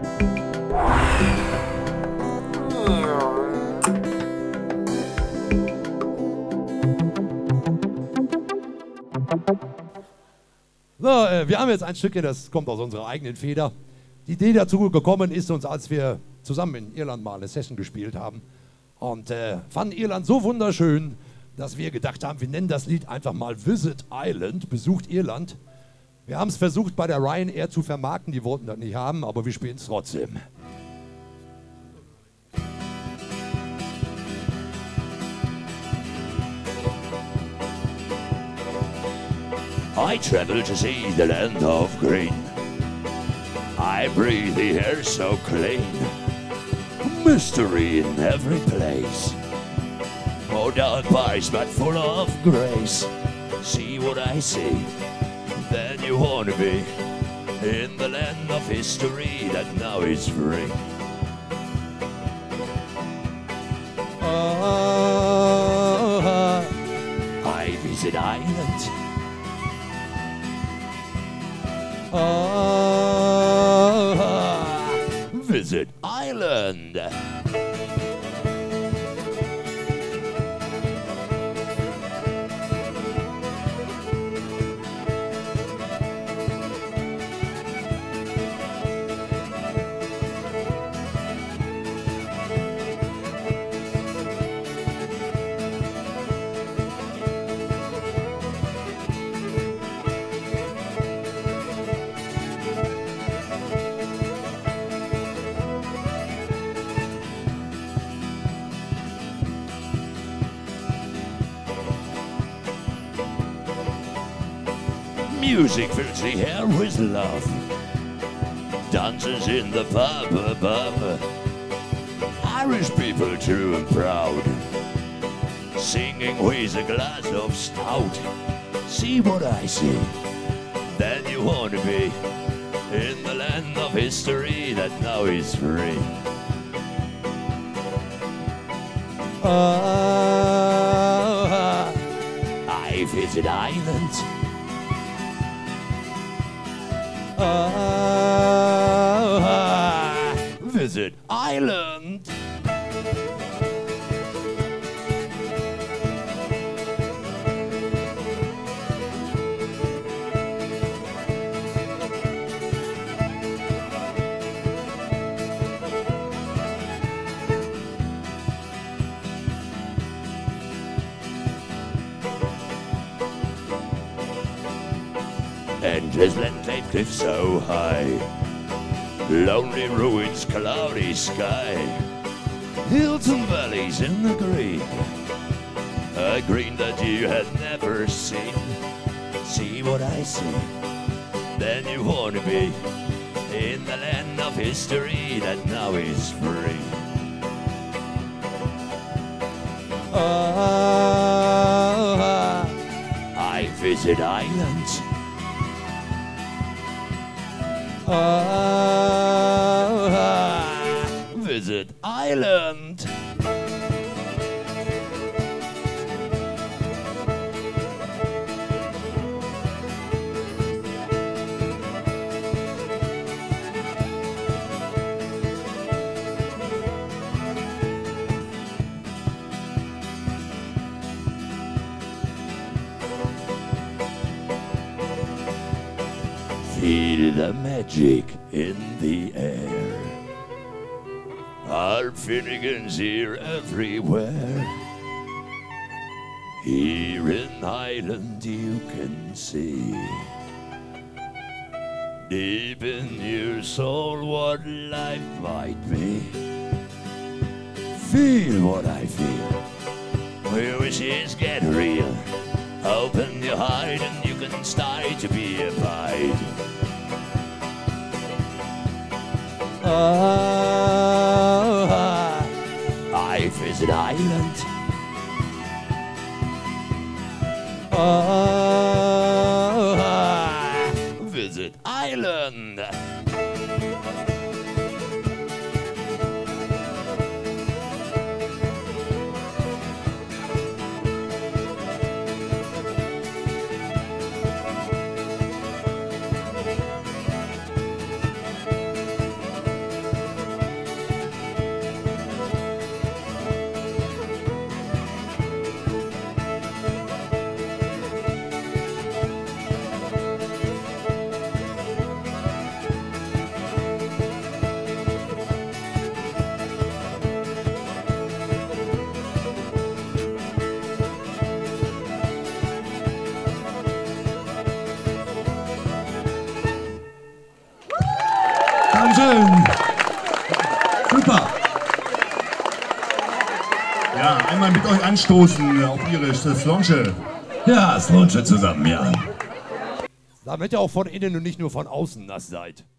So, wir haben jetzt ein Stückchen, das kommt aus unserer eigenen Feder. Die Idee dazu gekommen ist uns, als wir zusammen in Irland mal eine Session gespielt haben und fanden Irland so wunderschön, dass wir gedacht haben, wir nennen das Lied einfach mal Visit Island, besucht Irland. Wir haben es versucht bei der Ryanair zu vermarkten, die wollten das nicht haben, aber wir spielen es trotzdem. I travel to see the land of green. I breathe the air so clean. Mystery in every place. Oh, dark pies, but full of grace. See what I see, then you want to be in the land of history that now is free. I visit Ireland. Visit Ireland. Music fills the air with love. Dances in the pub above. Irish people true and proud. Singing with a glass of stout. See what I see, then you want to be in the land of history that now is free. I visit Ireland. Visit Ireland. Endless landscape cliffs so high, lonely ruins, cloudy sky, hills and valleys in the green, a green that you had never seen. See what I see, then you want to be in the land of history that now is free. I visit Ireland. Visit Ireland. Feel the magic in the air. Our Finnegan's here everywhere. Here in Ireland you can see, deep in your soul, what life might be. Feel what I feel, where wishes get real. Open your heart and you can start to be a bride. I visit Ireland. Visit Ireland. Dankeschön. Super. Ja, einmal mit euch anstoßen auf Ihre Slonche. Ja, Slonche zusammen, ja. Damit ihr auch von innen und nicht nur von außen nass seid.